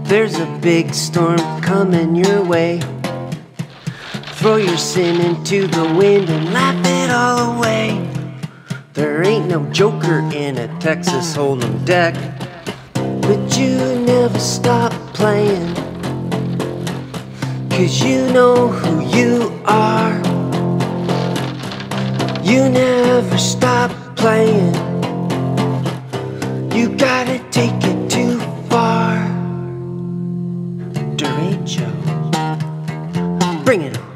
There's a big storm coming your way. Throw your sin into the wind and laugh it all away. There ain't no joker in a Texas Hold'em deck, but you never stop playing, 'cause you know who you are. You never stop playing. You gotta take it too far. Derecho. Bring it on.